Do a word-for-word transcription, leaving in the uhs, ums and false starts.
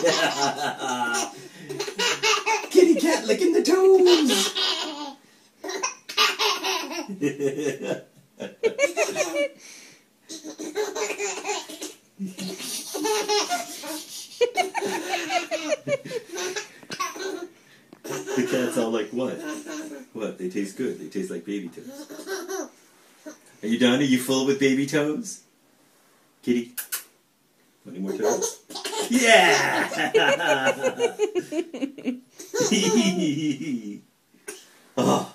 Kitty cat licking the toes. The cat's all like, what? What? They taste good. They taste like baby toes. Are you done? Are you full with baby toes? Kitty? Any more toes? Yeah! Oh.